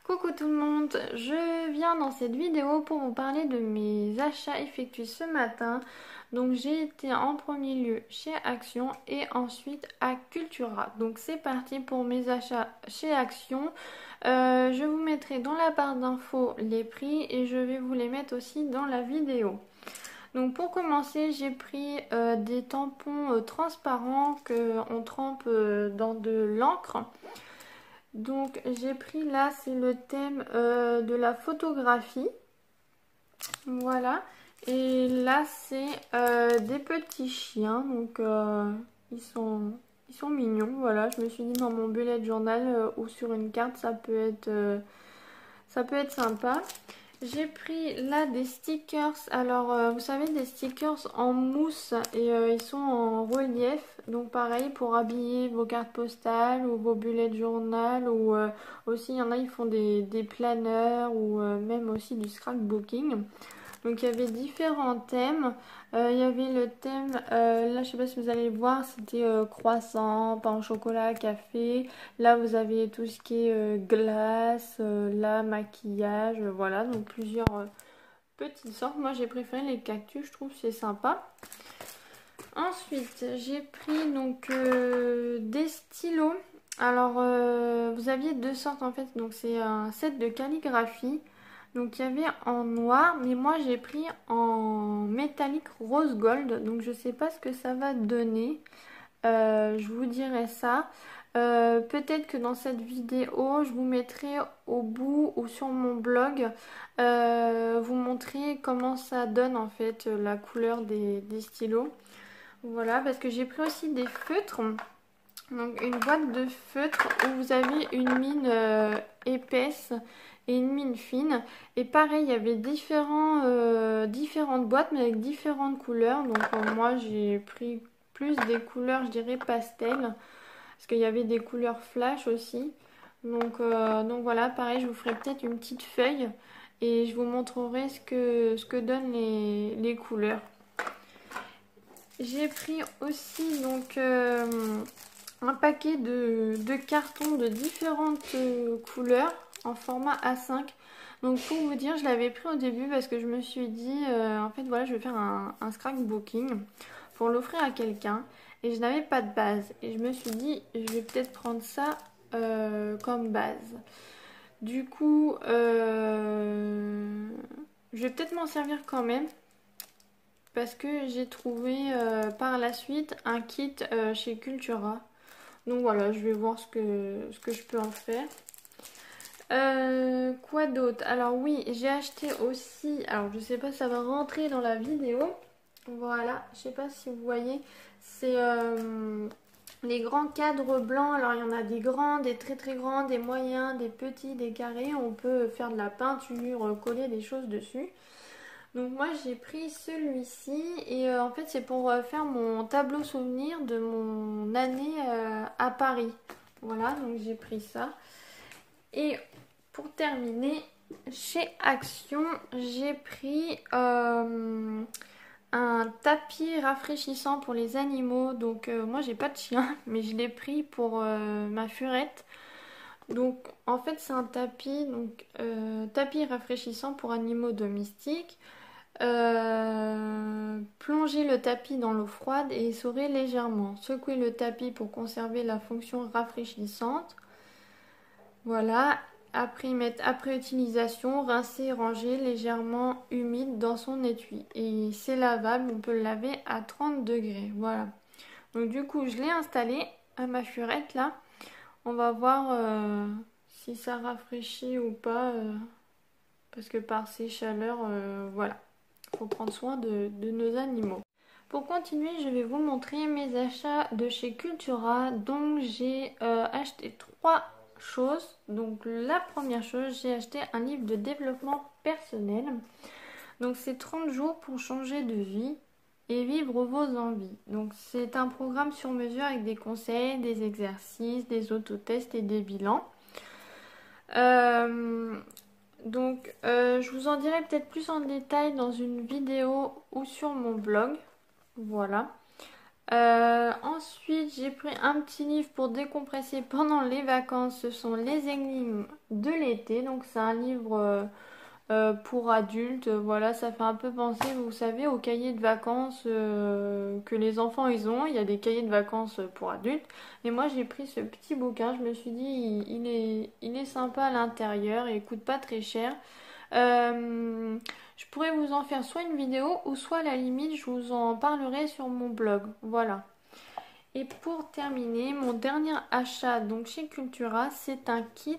Coucou tout le monde, je viens dans cette vidéo pour vous parler de mes achats effectués ce matin. Donc j'ai été en premier lieu chez Action et ensuite à Cultura. Donc c'est parti pour mes achats chez Action. Je vous mettrai dans la barre d'infos les prix et je vais vous les mettre aussi dans la vidéo. Donc pour commencer, j'ai pris des tampons transparents qu'on trempe dans de l'encre. Donc j'ai pris là, c'est le thème de la photographie. Voilà. Et là c'est des petits chiens. Donc ils sont mignons. Voilà, je me suis dit dans mon bullet journal ou sur une carte ça peut être sympa. J'ai pris là des stickers, alors vous savez des stickers en mousse et ils sont en relief, donc pareil pour habiller vos cartes postales ou vos bullets journal ou aussi il y en a ils font des planeurs ou même aussi du scrapbooking. Donc il y avait différents thèmes, il y avait le thème, là je sais pas si vous allez voir, c'était croissant, pain au chocolat, café. Là vous avez tout ce qui est glace, là maquillage, voilà, donc plusieurs petites sortes. Moi j'ai préféré les cactus, je trouve que c'est sympa. Ensuite j'ai pris donc des stylos. Alors vous aviez deux sortes en fait, donc c'est un set de calligraphie. Donc il y avait en noir, mais moi j'ai pris en métallique rose gold. Donc je sais pas ce que ça va donner. Je vous dirai ça. Peut-être que dans cette vidéo, je vous mettrai au bout ou sur mon blog, vous montrer comment ça donne en fait la couleur des stylos. Voilà, parce que j'ai pris aussi des feutres. Donc une boîte de feutres où vous avez une mine épaisse et une mine fine. Et pareil, il y avait différentes boîtes mais avec différentes couleurs. Donc moi j'ai pris plus des couleurs, je dirais pastel. Parce qu'il y avait des couleurs flash aussi. Donc voilà, pareil, je vous ferai peut-être une petite feuille. Et je vous montrerai ce que donnent les couleurs. J'ai pris aussi donc un paquet de cartons de différentes couleurs en format A5. Donc pour vous dire, je l'avais pris au début parce que je me suis dit, en fait voilà, je vais faire un scrapbooking pour l'offrir à quelqu'un. Et je n'avais pas de base. Et je me suis dit, je vais peut-être prendre ça comme base. Du coup, je vais peut-être m'en servir quand même. Parce que j'ai trouvé par la suite un kit chez Cultura. Donc voilà, je vais voir ce que je peux en faire. Quoi d'autre? Alors oui, j'ai acheté aussi, alors je sais pas si ça va rentrer dans la vidéo. Voilà, je sais pas si vous voyez, c'est les grands cadres blancs. Alors il y en a des grands, des très très grands, des moyens, des petits, des carrés. On peut faire de la peinture, coller des choses dessus. Donc moi j'ai pris celui-ci et en fait c'est pour faire mon tableau souvenir de mon année à Paris. Voilà, donc j'ai pris ça. Et pour terminer, chez Action, j'ai pris un tapis rafraîchissant pour les animaux. Donc moi j'ai pas de chien, mais je l'ai pris pour ma furette. Donc en fait c'est un tapis, donc tapis rafraîchissant pour animaux domestiques. Plongez le tapis dans l'eau froide et essorez légèrement. Secouez le tapis pour conserver la fonction rafraîchissante. Voilà. Après utilisation, rincez et rangez légèrement humide dans son étui. Et c'est lavable, on peut le laver à 30 degrés. Voilà. Donc du coup, je l'ai installé à ma furette là. On va voir si ça rafraîchit ou pas. Parce que par ces chaleurs, voilà. Il faut prendre soin de nos animaux. Pour continuer, je vais vous montrer mes achats de chez Cultura. Donc j'ai acheté 3 choses. Donc la première chose, j'ai acheté un livre de développement personnel. Donc c'est 30 jours pour changer de vie et vivre vos envies. Donc c'est un programme sur mesure avec des conseils, des exercices, des autotests et des bilans. Je vous en dirai peut-être plus en détail dans une vidéo ou sur mon blog. Voilà. Ensuite, j'ai pris un petit livre pour décompresser pendant les vacances. Ce sont les énigmes de l'été. Donc, c'est un livre pour adultes. Voilà, ça fait un peu penser, vous savez, aux cahiers de vacances que les enfants ils ont. Il y a des cahiers de vacances pour adultes. Et moi, j'ai pris ce petit bouquin. Je me suis dit, il est sympa à l'intérieur et il coûte pas très cher. Je pourrais vous en faire soit une vidéo ou soit à la limite je vous en parlerai sur mon blog. Voilà. Et pour terminer, mon dernier achat donc chez Cultura, c'est un kit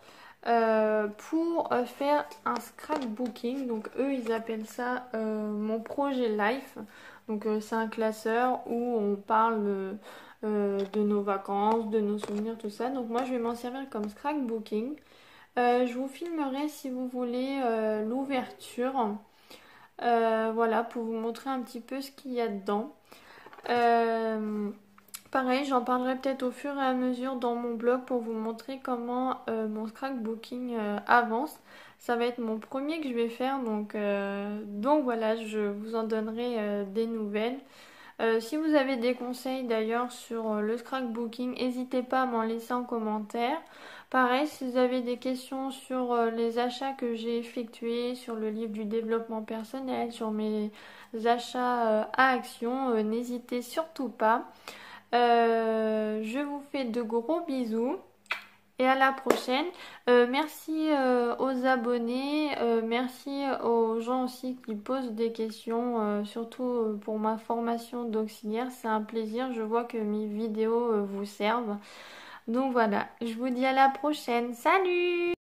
pour faire un scrapbooking. Donc eux ils appellent ça mon projet Life. Donc c'est un classeur où on parle de nos vacances, de nos souvenirs, tout ça. Donc moi je vais m'en servir comme scrapbooking. Je vous filmerai si vous voulez l'ouverture. Voilà, pour vous montrer un petit peu ce qu'il y a dedans. Euh, Pareil, j'en parlerai peut-être au fur et à mesure dans mon blog pour vous montrer comment mon scrapbooking avance. Ça va être mon premier que je vais faire, donc voilà, je vous en donnerai des nouvelles. Si vous avez des conseils d'ailleurs sur le scrapbooking, n'hésitez pas à m'en laisser en commentaire. Pareil, si vous avez des questions sur les achats que j'ai effectués, sur le livre du développement personnel, sur mes achats à action, n'hésitez surtout pas. Je vous fais de gros bisous et à la prochaine. Merci aux abonnés, merci aux gens aussi qui posent des questions, surtout pour ma formation d'auxiliaire. C'est un plaisir, je vois que mes vidéos vous servent. Donc voilà, je vous dis à la prochaine. Salut!